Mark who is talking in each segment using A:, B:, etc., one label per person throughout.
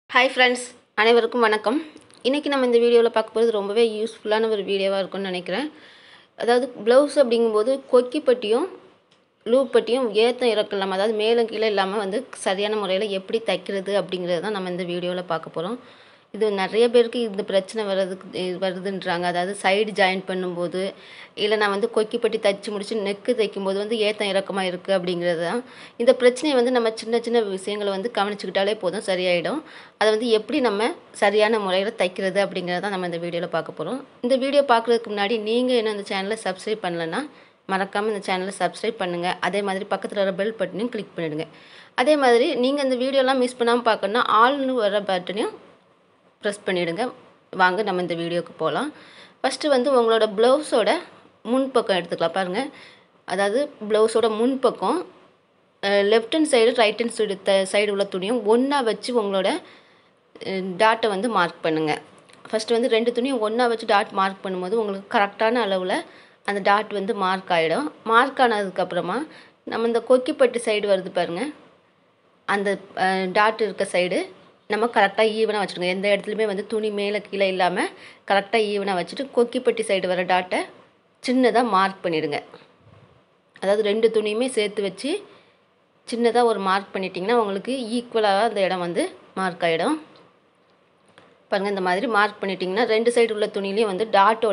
A: Hi friends, அனைவருக்கும் வணக்கம். இன்றைக்கி நம்ம இந்த வீடியோவில் பார்க்க போகிறது ரொம்பவே யூஸ்ஃபுல்லான ஒரு வீடியோவாக இருக்கும்னு நினைக்கிறேன். அதாவது ப்ளவுஸ் அப்படிங்கும்போது கொக்கி பட்டியும் லூப் பட்டியும் ஏற்றம் இறக்கம் இல்லாமல், அதாவது மேலும் கீழே இல்லாமல் வந்து சரியான முறையில் எப்படி தைக்கிறது அப்படிங்கிறது தான் நம்ம இந்த வீடியோவில் பார்க்க போகிறோம். இது நிறைய பேருக்கு இந்த பிரச்சனை வருதுன்றாங்க. அதாவது சைடு ஜாயின் பண்ணும்போது, இல்லை நான் வந்து கொக்கி பட்டி தைச்சி முடிச்சு நெக்கு தைக்கும்போது வந்து ஏற்றம் இறக்கமாக இருக்குது அப்படிங்கிறது தான். இந்த பிரச்சனையை வந்து நம்ம சின்ன சின்ன விஷயங்களை வந்து கவனிச்சுக்கிட்டாலே போதும், சரியாயிடும். அதை வந்து எப்படி நம்ம சரியான முறையில் தைக்கிறது அப்படிங்கிறத தான் நம்ம இந்த வீடியோவில் பார்க்க போகிறோம். இந்த வீடியோ பார்க்குறதுக்கு முன்னாடி நீங்கள் இன்னும் இந்த சேனலை சப்ஸ்கிரைப் பண்ணலைன்னா மறக்காமல் இந்த சேனலை சப்ஸ்கிரைப் பண்ணுங்கள். அதே மாதிரி பக்கத்தில் வர பெல் பட்டனையும் கிளிக் பண்ணிவிடுங்க. அதே மாதிரி நீங்கள் இந்த வீடியோலாம் மிஸ் பண்ணாமல் பார்க்கணுன்னா ஆல்னு வர பட்டனையும் ப்ரெஸ் பண்ணிவிடுங்க. வாங்க நம்ம இந்த வீடியோவுக்கு போகலாம். ஃபஸ்ட்டு வந்து உங்களோட ப்ளவுஸோட முன்பக்கம் எடுத்துக்கலாம். பாருங்கள், அதாவது ப்ளவுஸோட முன்பக்கம் left hand side right hand side உள்ள துணியும் ஒன்றா வச்சு உங்களோட டாட்டை வந்து மார்க் பண்ணுங்கள். ஃபஸ்ட்டு வந்து ரெண்டு துணியும் ஒன்றா வச்சு டாட் மார்க் பண்ணும்போது உங்களுக்கு கரெக்டான அளவில் அந்த டாட் வந்து மார்க் ஆகிடும். மார்க் ஆனதுக்கப்புறமா நம்ம இந்த கொக்கிப்பட்டு சைடு வருது பாருங்கள், அந்த டாட் இருக்க சைடு நம்ம கரெக்டாக ஈவனாக வச்சுருங்க. எந்த இடத்துலையுமே வந்து துணி மேலே கீழே இல்லாமல் கரெக்டாக ஈவனாக வச்சுட்டு கொக்கிப்பட்டி சைடு வர டாட்டை சின்னதாக மார்க் பண்ணிவிடுங்க. அதாவது ரெண்டு துணியுமே சேர்த்து வச்சு சின்னதாக ஒரு மார்க் பண்ணிட்டிங்கன்னா உங்களுக்கு ஈக்குவலாக அந்த இடம் வந்து மார்க் ஆகிடும். பாருங்கள், இந்த மாதிரி மார்க் பண்ணிட்டிங்கன்னா ரெண்டு சைடு உள்ள துணிலையும் வந்து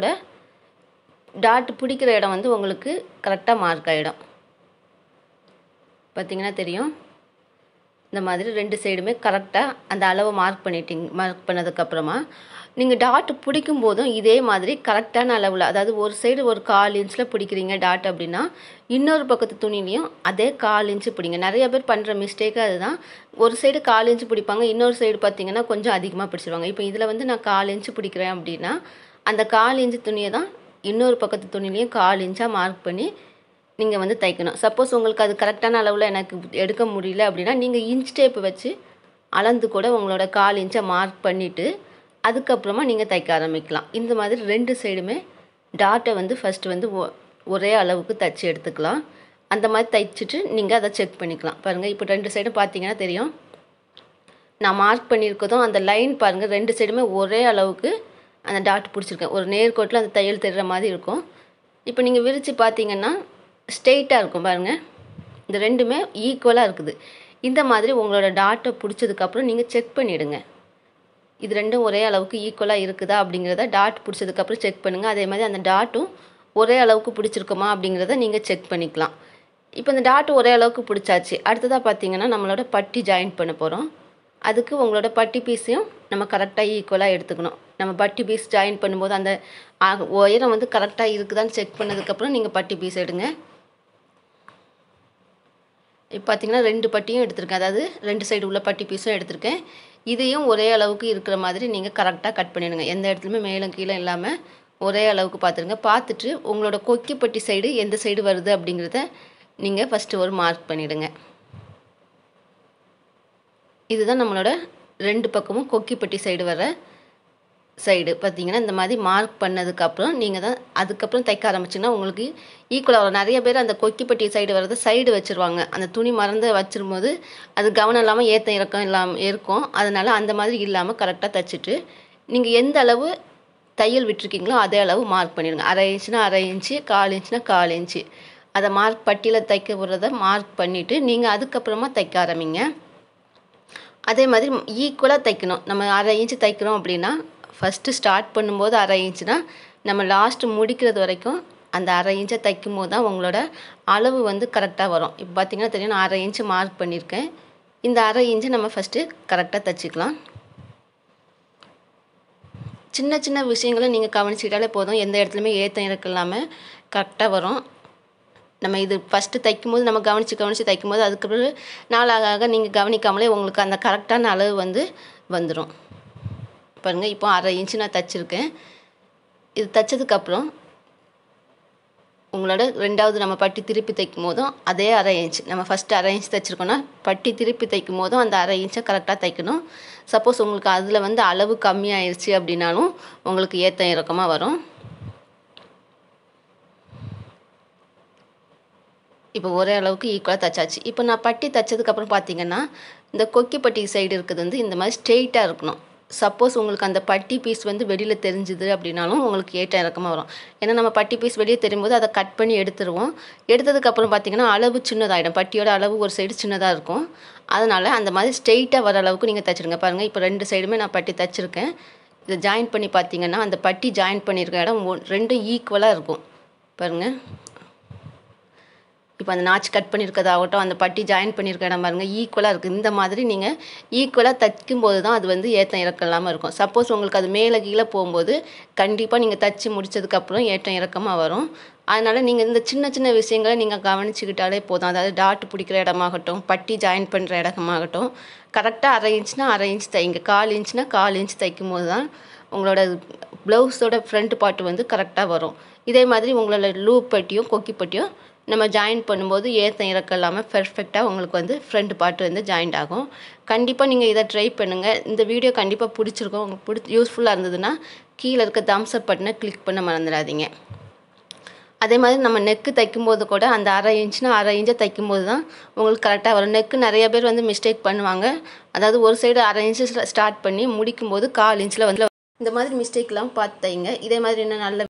A: டாட் பிடிக்கிற இடம் வந்து உங்களுக்கு கரெக்டாக மார்க் ஆகிடும். பார்த்திங்கன்னா தெரியும். இந்த மாதிரி ரெண்டு சைடுமே கரெக்டாக அந்த அளவை மார்க் பண்ணதுக்கப்புறமா நீங்கள் டாட் பிடிக்கும் போதும் இதே மாதிரி கரெக்டான அளவில், அதாவது ஒரு சைடு ஒரு 1/4 இன்ச்சில் பிடிக்கிறீங்க டாட் அப்படின்னா இன்னொரு பக்கத்து துணிலையும் அதே 1/4 இன்ச்சு பிடிங்க. நிறைய பேர் பண்ணுற மிஸ்டேக்கு அதுதான். ஒரு சைடு 1/4 இன்ச்சு பிடிப்பாங்க, இன்னொரு சைடு பார்த்திங்கன்னா கொஞ்சம் அதிகமாக பிடிச்சிருவாங்க. இப்போ இதில் வந்து நான் 1/4 இன்ச்சு பிடிக்கிறேன் அப்படின்னா அந்த 1/4 இன்ச்சு துணியை தான் இன்னொரு பக்கத்து துணிலையும் 1/4 இன்ச்சாக மார்க் பண்ணி நீங்கள் வந்து தைக்கணும். சப்போஸ் உங்களுக்கு அது கரெக்டான அளவில் எனக்கு எடுக்க முடியல அப்படின்னா நீங்கள் இன்ச் டேப்பு வச்சு அளந்து கூட உங்களோட 1/4 இன்ச்சை மார்க் பண்ணிவிட்டு அதுக்கப்புறமா நீங்கள் தைக்க ஆரம்பிக்கலாம். இந்த மாதிரி ரெண்டு சைடுமே டாட்டை வந்து ஃபஸ்ட்டு வந்து ஒரே அளவுக்கு தைச்சி எடுத்துக்கலாம். அந்த மாதிரி தைச்சிட்டு நீங்கள் அதை செக் பண்ணிக்கலாம். பாருங்கள், இப்போ ரெண்டு சைடும் பார்த்தீங்கன்னா தெரியும். நான் மார்க் பண்ணியிருக்கதும் அந்த லைன் பாருங்கள், ரெண்டு சைடுமே ஒரே அளவுக்கு அந்த டாட் பிடிச்சிருக்கேன். ஒரு நேர்கோட்டில் அந்த தையல் தெரிகிற மாதிரி இருக்கும். இப்போ நீங்கள் விரித்து பார்த்தீங்கன்னா ஸ்ட்ரெயிட்டாக இருக்கும் பாருங்கள். இந்த ரெண்டுமே ஈக்குவலாக இருக்குது. இந்த மாதிரி உங்களோட டாட்டை பிடிச்சதுக்கப்புறம் நீங்கள் செக் பண்ணிவிடுங்க. இது ரெண்டும் ஒரே அளவுக்கு ஈக்குவலாக இருக்குதா அப்படிங்கிறத டாட் பிடிச்சதுக்கப்புறம் செக் பண்ணுங்கள். அதே மாதிரி அந்த டாட்டும் ஒரே அளவுக்கு பிடிச்சிருக்குமா அப்படிங்கிறத நீங்கள் செக் பண்ணிக்கலாம். இப்போ இந்த டாட்டு ஒரே அளவுக்கு பிடிச்சாச்சு. அடுத்ததாக பார்த்தீங்கன்னா நம்மளோட பட்டி ஜாயின் பண்ண போகிறோம். அதுக்கு உங்களோட பட்டி பீஸையும் நம்ம கரெக்டாக ஈக்குவலாக எடுத்துக்கணும். நம்ம பட்டி பீஸ் ஜாயின் பண்ணும்போது அந்த உயரம் வந்து கரெக்டாக இருக்குதான்னு செக் பண்ணதுக்கப்புறம் நீங்கள் பட்டி பீஸ் எடுங்க. இப்போ பார்த்தீங்கன்னா ரெண்டு பட்டியும் எடுத்திருக்கேன், அதாவது ரெண்டு சைடு உள்ள பட்டி பீஸும் எடுத்திருக்கேன். இதையும் ஒரே அளவுக்கு இருக்கிற மாதிரி நீங்கள் கரெக்டாக கட் பண்ணிடுங்க. எந்த இடத்துலையுமே மேலும் கீழே இல்லாமல் ஒரே அளவுக்கு பார்த்துருங்க. பார்த்துட்டு உங்களோட கொக்கிப்பட்டி சைடு எந்த சைடு வருது அப்படிங்கிறத நீங்கள் ஃபஸ்ட்டு ஒரு மார்க் பண்ணிவிடுங்க. இதுதான் நம்மளோட ரெண்டு பக்கமும் கொக்கிப்பட்டி சைடு வர சைடு. பார்த்தீங்கன்னா இந்த மாதிரி மார்க் பண்ணதுக்கப்புறம் நீங்கள் தான் அதுக்கப்புறம் தைக்க ஆரம்பிச்சிங்கன்னா உங்களுக்கு ஈக்குவலாக வரும். நிறைய பேர் அந்த கொக்கிப்பட்டி சைடு வரதை சைடு வச்சுருவாங்க. அந்த துணி மறந்து வச்சிரும்போது அது கவனம் இல்லாமல் ஏற்றம் இறக்கம் இல்லாமல் இருக்கும். அதனால் அந்த மாதிரி இல்லாமல் கரெக்டாக தைச்சிட்டு நீங்கள் எந்த அளவு தையல் விட்டுருக்கீங்களோ அதே அளவு மார்க் பண்ணிடுங்க. 1/2 இன்ச்சுனா 1/2 இன்ச்சு, 1/4 இன்ச்சுனா 1/4 இன்ச்சு. அதை மார்க் பட்டியில் தைக்க போகிறத மார்க் பண்ணிவிட்டு நீங்கள் அதுக்கப்புறமா தைக்க ஆரம்பிங்க. அதே மாதிரி ஈக்குவலாக தைக்கணும். நம்ம 1/2 இன்ச்சு தைக்கிறோம் அப்படின்னா ஃபஸ்ட்டு ஸ்டார்ட் பண்ணும்போது 1/2 இன்ச்சுனா நம்ம லாஸ்ட்டு முடிக்கிறது வரைக்கும் அந்த 1/2 இன்ச்சை தைக்கும் போது தான் உங்களோட அளவு வந்து கரெக்டாக வரும். இப்போ பார்த்திங்கன்னா தெரியும், நான் 1/2 இன்ச்சு மார்க் பண்ணியிருக்கேன். இந்த 1/2 இன்ச்சு நம்ம ஃபஸ்ட்டு கரெக்டாக தைச்சிக்கலாம். சின்ன சின்ன விஷயங்களை நீங்கள் கவனிச்சிக்கிட்டாலே போதும், எந்த இடத்துலையுமே ஏற்றம் இறக்கம் இல்லாமல் கரெக்டாக வரும். நம்ம இது ஃபஸ்ட்டு தைக்கும்போது நம்ம கவனித்து தைக்கும்போது அதுக்கப்புறம் நாளாக நீங்கள் கவனிக்காமலே உங்களுக்கு அந்த கரெக்டான அளவு வந்து வந்துடும். பாருங்கள், இப்போ 1/2 இன்ச்சு நான் தைச்சிருக்கேன். இது தைச்சதுக்கப்புறம் உங்களோட ரெண்டாவது நம்ம பட்டி திருப்பி தைக்கும் போதும் அதே 1/2 இன்ச்சு, நம்ம ஃபஸ்ட்டு 1/2 இன்ச்சு தைச்சிருக்கோன்னா பட்டி திருப்பி தைக்கும் போதும் அந்த 1/2 இன்ச்சை கரெக்டாக தைக்கணும். சப்போஸ் உங்களுக்கு அதில் வந்து அளவு கம்மியாயிருச்சு அப்படின்னாலும் உங்களுக்கு ஏற்றம் இறக்கமாக வரும். இப்போ ஒரே அளவுக்கு ஈக்குவலாக தைச்சாச்சு. இப்போ நான் பட்டி தைச்சதுக்கப்புறம் பார்த்தீங்கன்னா இந்த கொக்கி பட்டி சைடு இருக்குது வந்து இந்த மாதிரி ஸ்ட்ரெயிட்டாக இருக்கணும். சப்போஸ் உங்களுக்கு அந்த பட்டி பீஸ் வந்து வெளியில் தெரிஞ்சுது அப்படின்னாலும் உங்களுக்கு ஏற்ற இறக்கமாக வரும். ஏன்னா நம்ம பட்டி பீஸ் வெளியே தெரியும்போது அதை கட் பண்ணி எடுத்துருவோம். எடுத்ததுக்கப்புறம் பார்த்திங்கன்னா அளவு சின்னதாகிடும். பட்டியோட அளவு ஒரு சைடு சின்னதாக இருக்கும். அதனால் அந்த மாதிரி ஸ்ட்ரெயிட்டாக வர அளவுக்கு நீங்கள் தைச்சிடுங்க. பாருங்கள், இப்போ 2 சைடுமே நான் பட்டி தைச்சிருக்கேன். இதை ஜாயின் பண்ணி பார்த்தீங்கன்னா அந்த பட்டி ஜாயின் பண்ணியிருக்க இடம் ரெண்டும் ஈக்குவலாக இருக்கும். பாருங்கள், இப்போ அந்த நாச்சு கட் பண்ணியிருக்கதாகட்டும், அந்த பட்டி ஜாயின் பண்ணியிருக்க இடம் பாருங்கள் ஈக்குவலாக இருக்குது. இந்த மாதிரி நீங்கள் ஈக்குவலாக தைக்கும்போது தான் அது வந்து ஏற்றம் இறக்கம் இல்லாமல் இருக்கும். சப்போஸ் உங்களுக்கு அது மேலே கீழே போகும்போது கண்டிப்பாக நீங்கள் தைச்சி முடித்ததுக்கப்புறம் ஏற்றம் இறக்கமாக வரும். அதனால் நீங்கள் இந்த சின்ன சின்ன விஷயங்களை நீங்கள் கவனிச்சுக்கிட்டாலே போதும். அதாவது டாட் பிடிக்கிற இடமாகட்டும், பட்டி ஜாயின் பண்ணுற இடமாகட்டும், கரெக்டாக 1/2 இன்ச்னா 1/2 இன்ச் தைங்க. 1/4 இன்ச்னா 1/4 இன்ச் தைக்கும் போது தான் உங்களோட ப்ளவுஸோட ஃப்ரண்ட் பார்ட் வந்து கரெக்டாக வரும். இதே மாதிரி உங்களோட லூப் பட்டியும் கொக்கி பட்டியும் நம்ம ஜாயின் பண்ணும்போது ஏற்றம் இறக்கம் இல்லாமல் பெர்ஃபெக்டாக உங்களுக்கு வந்து ஃப்ரண்ட் பார்ட் வந்து ஜாயிண்ட் ஆகும். கண்டிப்பாக நீங்கள் இதை ட்ரை பண்ணுங்கள். இந்த வீடியோ கண்டிப்பாக பிடிச்சிருக்கும். உங்களுக்கு யூஸ்ஃபுல்லாக இருந்ததுன்னா கீழே இருக்க தம்ஸ் அப் பட்டனை கிளிக் பண்ண மறந்துடாதீங்க. அதே மாதிரி நம்ம நெக்கு தைக்கும்போது கூட அந்த 1/2 இன்ச்னா 1/2 இன்ச்சை தைக்கும்போது தான் உங்களுக்கு கரெக்டாக வரும். நெக்கு நிறைய பேர் வந்து மிஸ்டேக் பண்ணுவாங்க. அதாவது ஒரு சைடு 1/2 இன்ச்சு ஸ்டார்ட் பண்ணி முடிக்கும்போது 1/4 இன்ச்சில் வந்து இந்த மாதிரி மிஸ்டேக்லாம் பார்த்து தைங்க. இதே மாதிரி இன்னும் நல்ல